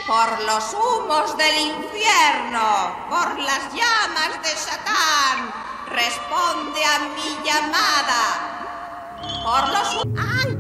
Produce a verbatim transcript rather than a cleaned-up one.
Por los humos del infierno, por las llamas de Satán, responde a mi llamada. Por los... ¡Ay!